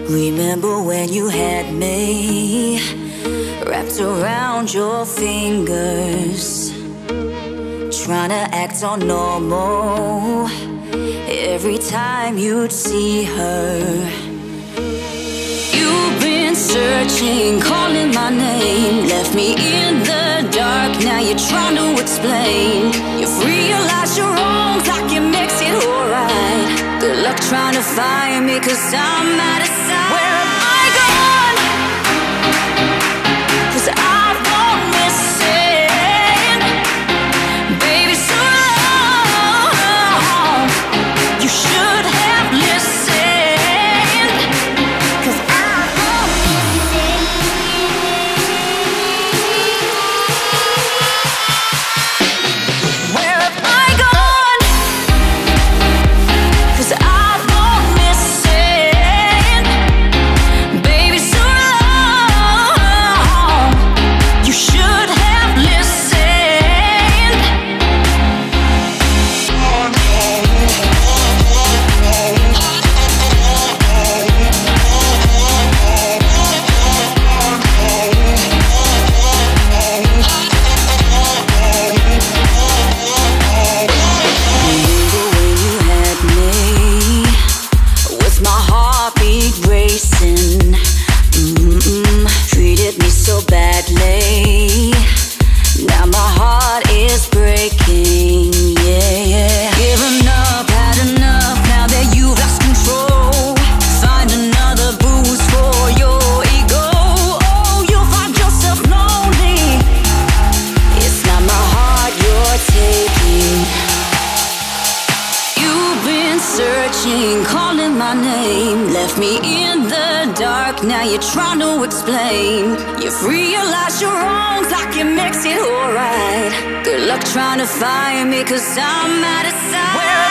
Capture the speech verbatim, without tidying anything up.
Remember when you had me wrapped around your fingers, trying to act all normal every time you'd see her. You've been searching, calling my name, left me in the dark, now you're trying to explain. You've realized your wrongs like it makes it alright. Good luck trying to find me, cause I'm out of sight. Where am I gone? Cause I've gone missing. Baby, so long, you should have listened, cause I've gone missing. Where have I gone? Cause I've gone missing. Baby, so long, you should have listened. Remember when you had me with my heartbeat racing? Mm-mm, treated me so badly. Now my heart is breaking, yeah, yeah. Given up, had enough, now that you've lost control. Find another boost for your ego. Oh, you'll find yourself lonely. It's not my heart you're taking. You've been searching, calling my name, left me in the dark, now you're trying to explain. You've realized your wrongs like it makes it alright. Good luck trying to find me, cause I'm out of sight. Where